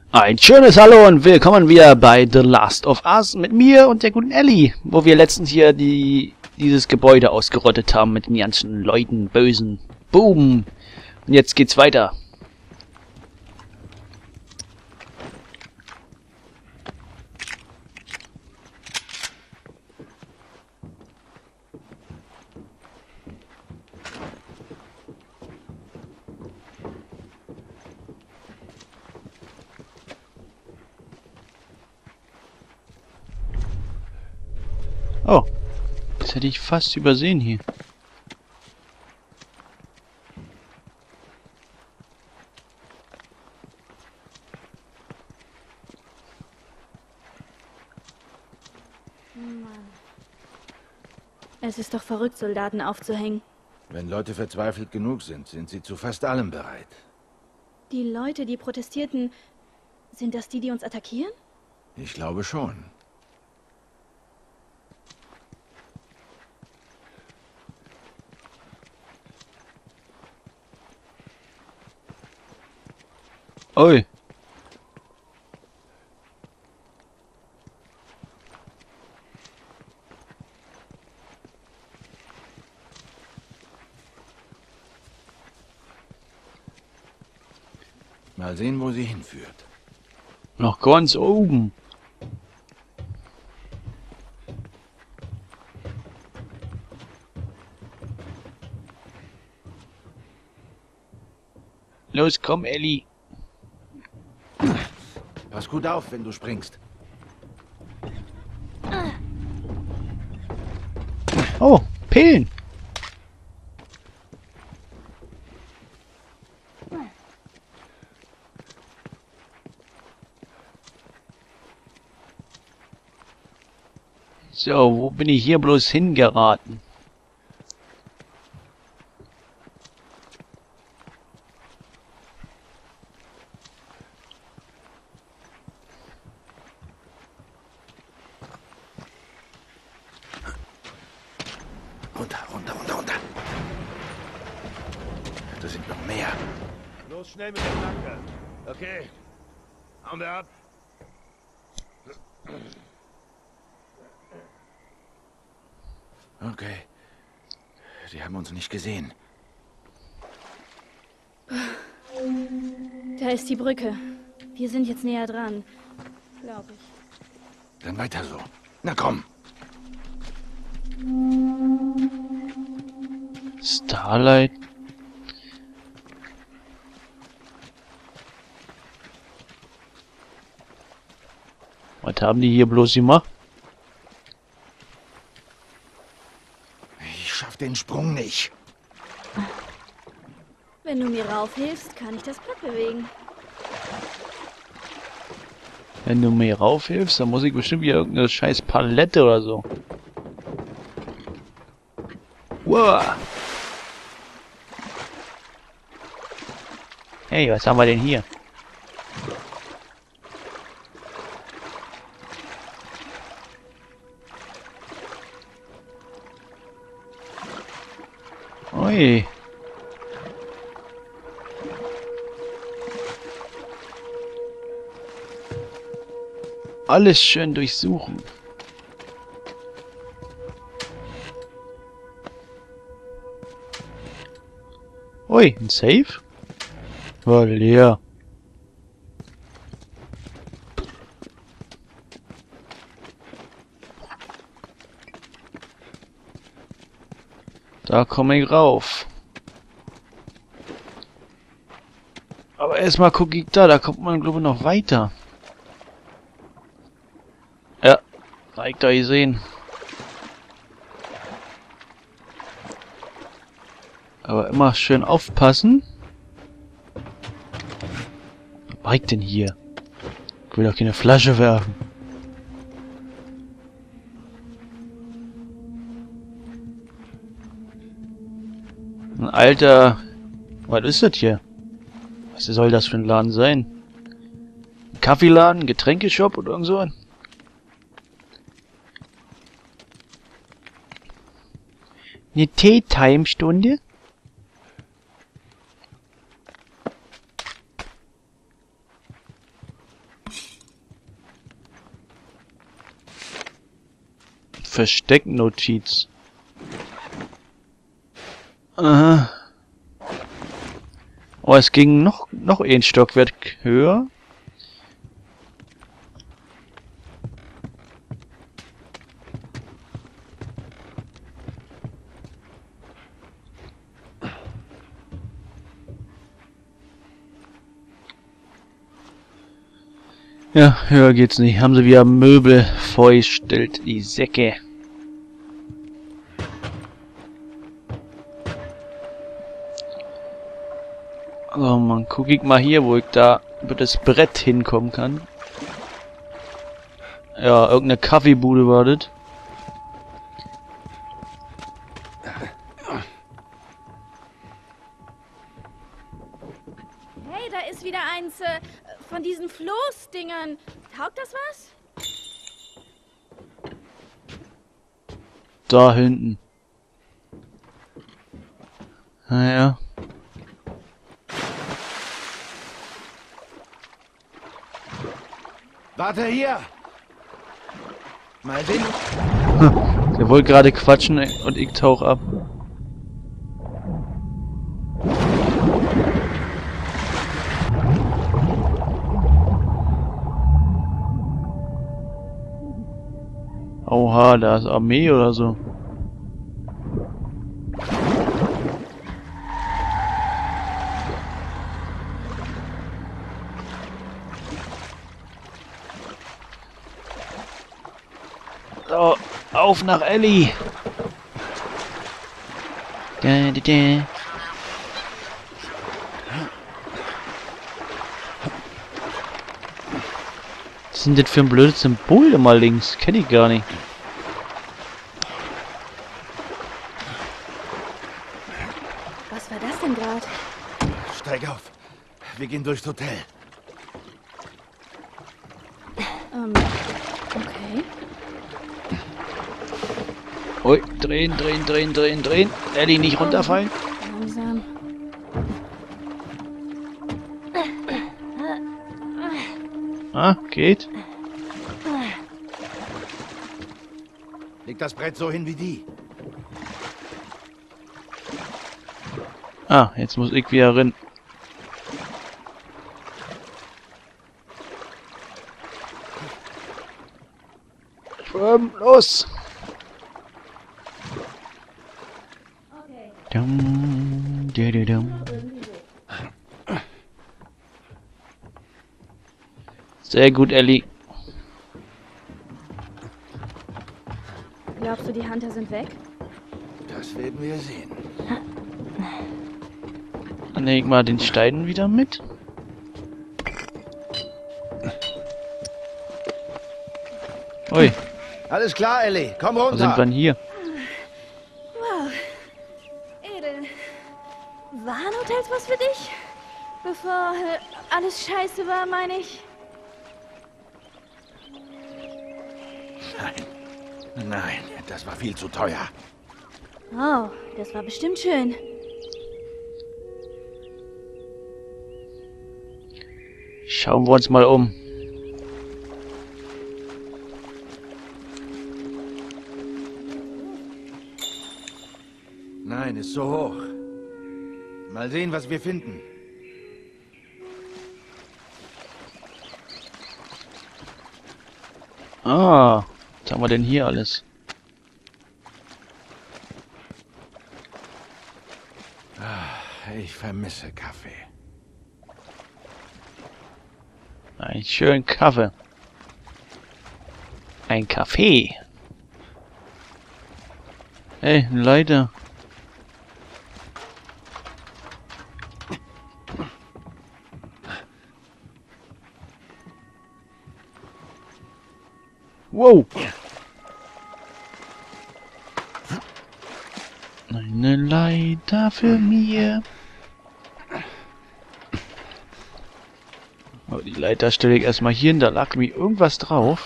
Ein schönes Hallo und willkommen wieder bei The Last of Us mit mir und der guten Ellie, wo wir letztens hier dieses Gebäude ausgerottet haben mit den ganzen Leuten, bösen Buben. Und jetzt geht's weiter. Oh, das hätte ich fast übersehen hier. Mann. Es ist doch verrückt, Soldaten aufzuhängen. Wenn Leute verzweifelt genug sind, sind sie zu fast allem bereit. Die Leute, die protestierten, sind das die, die uns attackieren? Ich glaube schon. Ui. Mal sehen, wo sie hinführt. Noch ganz oben. Los, komm, Ellie. Pass gut auf, wenn du springst. Oh, Pillen. So, wo bin ich hier bloß hingeraten? Runter, runter, runter, runter. Da sind noch mehr. Los, schnell mit dem Anker. Okay. Hauen wir ab. Okay. Sie haben uns nicht gesehen. Da ist die Brücke. Wir sind jetzt näher dran, glaube ich. Dann weiter so. Na komm. Starlight. Was haben die hier bloß gemacht? Ich schaff den Sprung nicht. Wenn du mir raufhilfst, kann ich das Blatt bewegen. Wenn du mir raufhilfst, dann muss ich bestimmt wieder irgendeine scheiß Palette oder so. Wow. Hey, was haben wir denn hier? Ui. Alles schön durchsuchen. Ui, ein Safe? War leer. Da komme ich rauf. Aber erstmal gucke ich da kommt man glaube ich noch weiter. Ja, zeigt da gesehen. Aber immer schön aufpassen. Was war ich denn hier? Ich will doch keine Flasche werfen. Ein alter... Was ist das hier? Was soll das für ein Laden sein? Ein Kaffeeladen? Ein Getränkeshop oder irgend so? Eine Tea-Time-Stunde? Verstecknotiz. Aha. Oh, es ging noch ein Stockwerk höher. Ja, höher geht's nicht. Haben sie wieder Möbel vorgestellt, die Säcke. Oh man, guck ich mal hier, wo ich da über das Brett hinkommen kann. Ja, irgendeine Kaffeebude war das. Hey, da ist wieder eins von diesen Floßdingern. Taugt das was? Da hinten. Naja. Warte hier! Mal den... Der wollte gerade quatschen und ich tauch ab. Oha, da ist Armee oder so. So, auf nach Ellie. Da, da, da. Was ist denn das für ein blödes Symbol immer links? Kenn ich gar nicht. Was war das denn gerade? Steig auf. Wir gehen durchs Hotel. Okay. Ui, drehen, drehen, drehen, drehen, drehen. Ellie, nicht runterfallen. Langsam. Ah, geht. Leg das Brett so hin wie die. Ah, jetzt muss ich wieder rein. Schwimm, los! Dum, dum. Sehr gut, Ellie. Glaubst du, die Hunter sind weg? Das werden wir sehen. Dann leg mal den Stein wieder mit. Ui, Alles klar, Ellie. Komm wo sind wir runter. denn hier? Wow. Edel. Waren Hotels was für dich? Bevor alles scheiße war, meine ich. Nein, das war viel zu teuer. Oh, das war bestimmt schön. Schauen wir uns mal um. Nein, ist so hoch. Mal sehen, was wir finden. Ah, was haben wir denn hier alles? Ich vermisse Kaffee. Ein schönen Kaffee. Ein Kaffee. Hey, eine Leiter. Wow. Eine Leiter für mir. Oh, die Leiter stelle ich erstmal hier hin, da lag mir irgendwas drauf.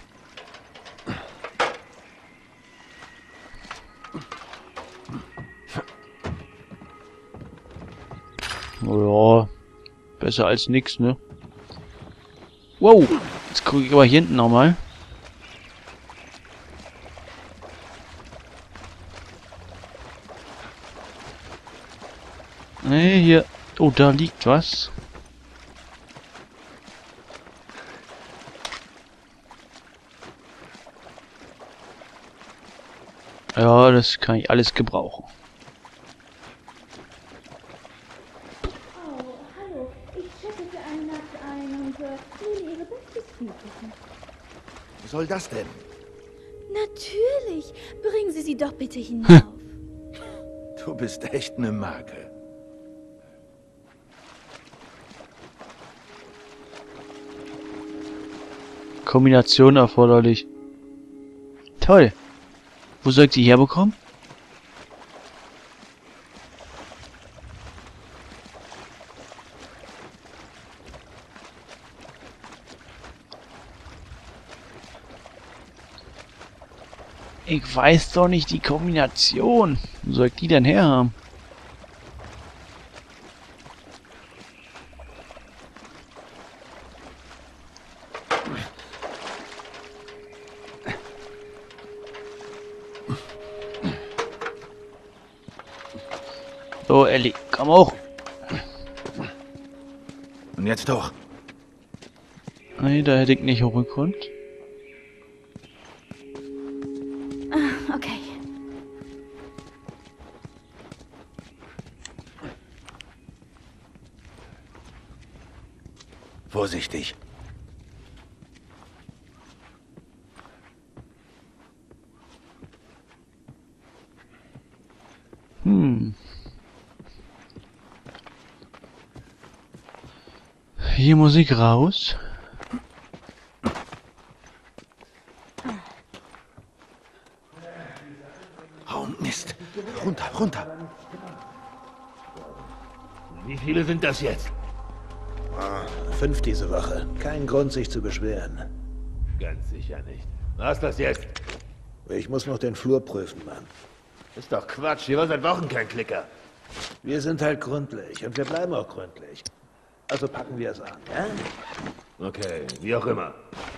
Oh ja, besser als nix, ne? Wow, jetzt gucke ich aber hier hinten nochmal. Hey, hier. Oh, da liegt was. Ja, das kann ich alles gebrauchen. Oh, hallo. Ich checke für eine Nacht ein und nehme Ihre bestes Flugzeug. Was soll das denn? Natürlich. Bringen Sie sie doch bitte hinauf. Du bist echt eine Marke. Kombination erforderlich. Toll. Wo soll ich die herbekommen? Ich weiß doch nicht die Kombination. Wo soll ich die denn herhaben? So, Ellie, komm hoch. Und jetzt doch. Nee, da hätte ich nicht hochgekonnt. Okay. Vorsichtig. Hier Musik raus. Oh, Mist. Runter, runter. Wie viele sind das jetzt? 5 diese Woche. Kein Grund, sich zu beschweren. Ganz sicher nicht. Was ist das jetzt? Ich muss noch den Flur prüfen, Mann. Ist doch Quatsch. Hier war seit Wochen kein Klicker. Wir sind halt gründlich und wir bleiben auch gründlich. Also packen wir es an, ja? Okay, wie auch immer.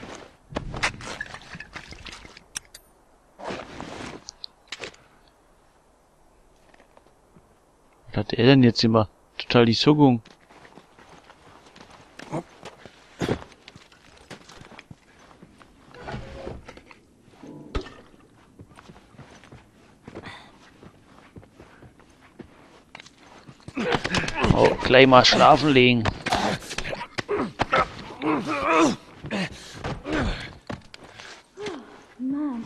Was hat er denn jetzt immer? Total die Suggung. Oh, gleich mal schlafen legen. Mann.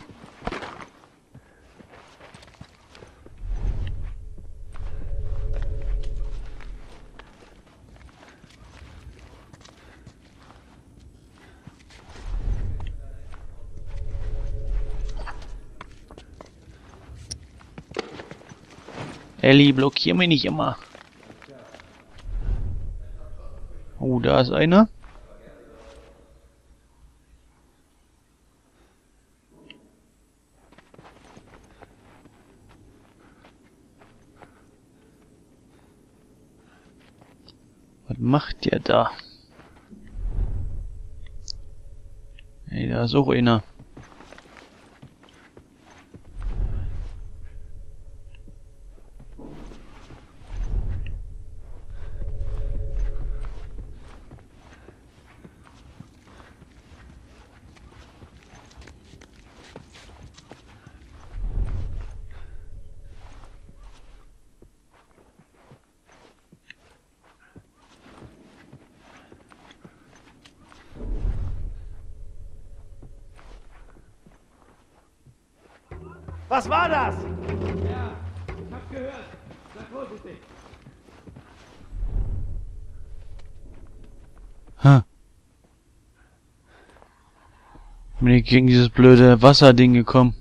Ellie, blockier mich nicht immer. Oh, da ist einer. Was macht der da? Hey, da ist auch einer. Was war das? Ha. Bin ich gegen dieses blöde Wasserding gekommen.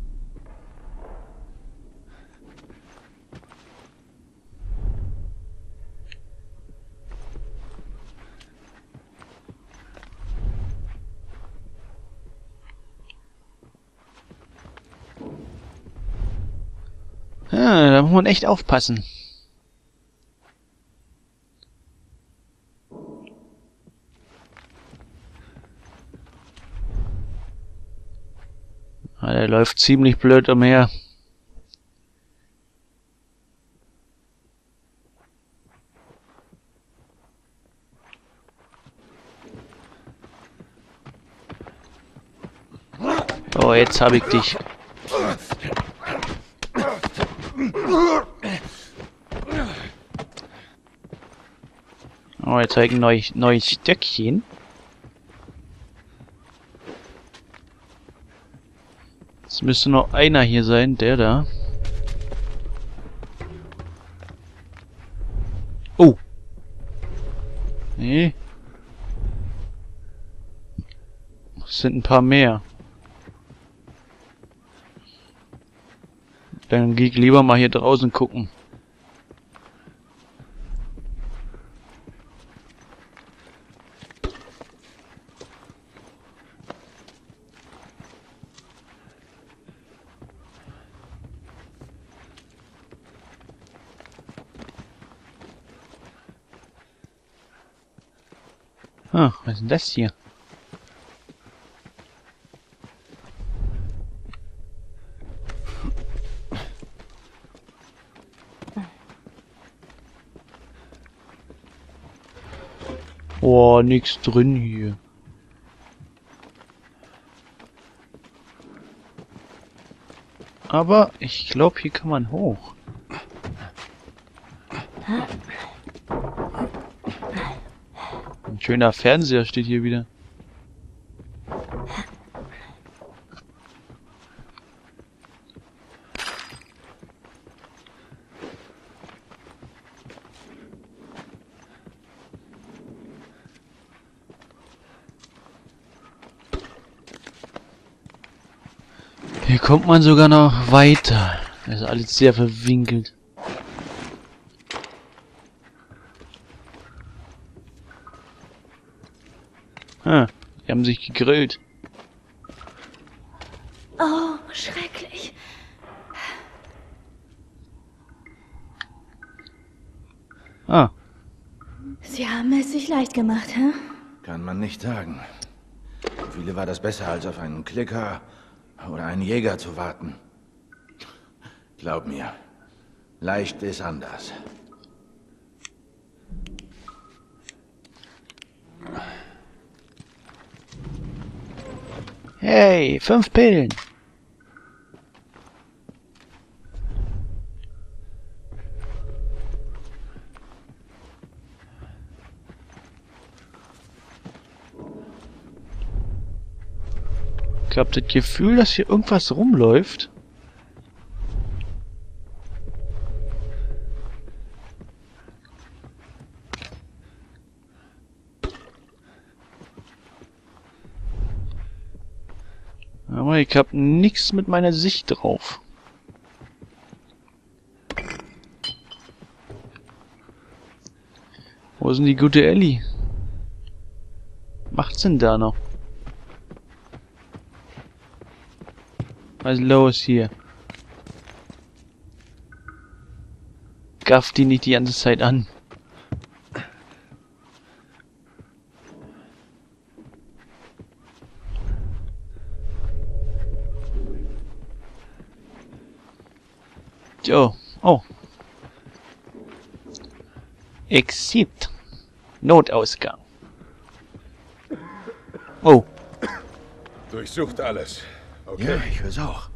Ja, da muss man echt aufpassen. Ah, der läuft ziemlich blöd umher. Oh, jetzt habe ich dich. Oh, jetzt habe ich ein neues Stöckchen. Es müsste noch einer hier sein, der da. Oh. Nee. Es sind ein paar mehr. Dann gehe ich lieber mal hier draußen gucken. Ah, was ist denn das hier? Oh, nix drin hier. Aber ich glaube, hier kann man hoch. Ein schöner Fernseher steht hier wieder. Hier kommt man sogar noch weiter. Das ist alles sehr verwinkelt. Ah, die haben sich gegrillt. Oh, schrecklich. Ah, Sie haben es sich leicht gemacht, hä? Kann man nicht sagen. Für viele war das besser, als auf einen Klicker oder einen Jäger zu warten. Glaub mir, leicht ist anders. hey, 5 Pillen. Ich habe das Gefühl, dass hier irgendwas rumläuft. Aber ich habe nichts mit meiner Sicht drauf. Wo ist denn die gute Ellie? Macht's denn da noch? Was ist los hier? Gafft die nicht die ganze Zeit an. Jo, oh. Exit. Notausgang. Oh. Durchsucht alles. Okay. Ja, ich hör's auch.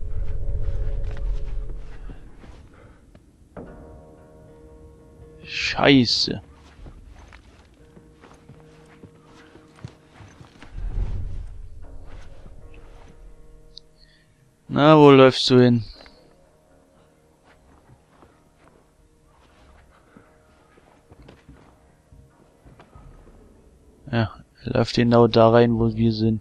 Scheiße. Na, wo läufst du hin? Ja, er läuft genau da rein, wo wir sind.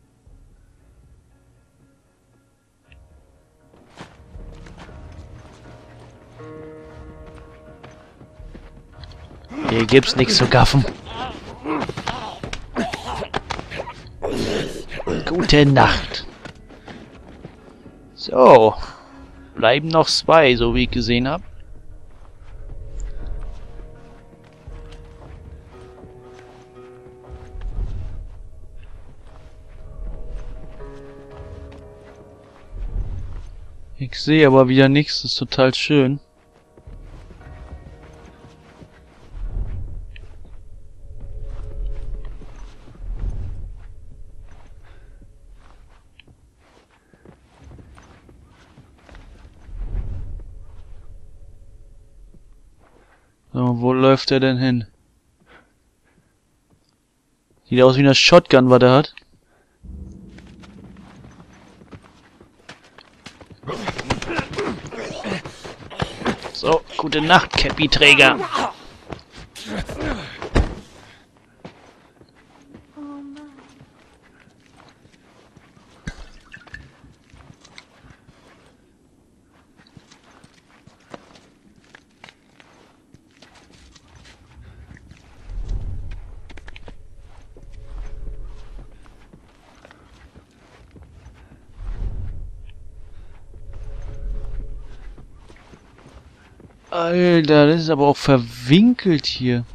Hier gibt's nichts zu gaffen. Gute Nacht. So. Bleiben noch 2, so wie ich gesehen habe. Ich sehe aber wieder nichts, das ist total schön. So, wo läuft er denn hin? Sieht aus wie eine Shotgun, was er hat. So, gute Nacht, Cappy-Träger. Oh Mann. Alter, das ist aber auch verwinkelt hier.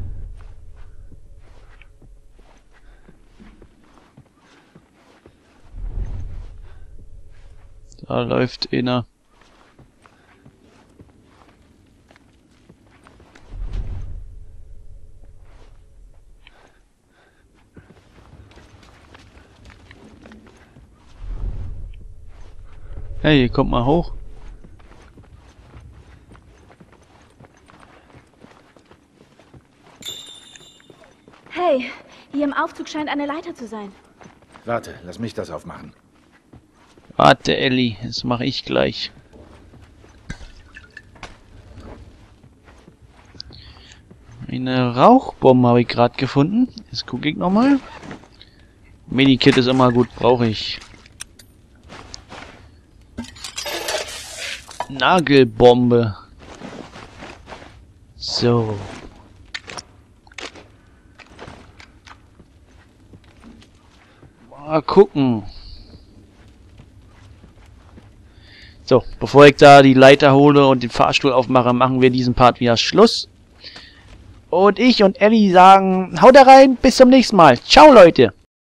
Da läuft einer. Hey, kommt mal hoch. Hey, hier im Aufzug scheint eine Leiter zu sein. Warte, lass mich das aufmachen. Warte, Ellie, das mache ich gleich. Eine Rauchbombe habe ich gerade gefunden. Jetzt gucke ich nochmal. Medikit ist immer gut, brauche ich. Nagelbombe. So. Mal gucken. So, bevor ich da die Leiter hole und den Fahrstuhl aufmache, machen wir diesen Part wieder Schluss. Und ich und Ellie sagen, haut da rein, bis zum nächsten Mal. Ciao, Leute.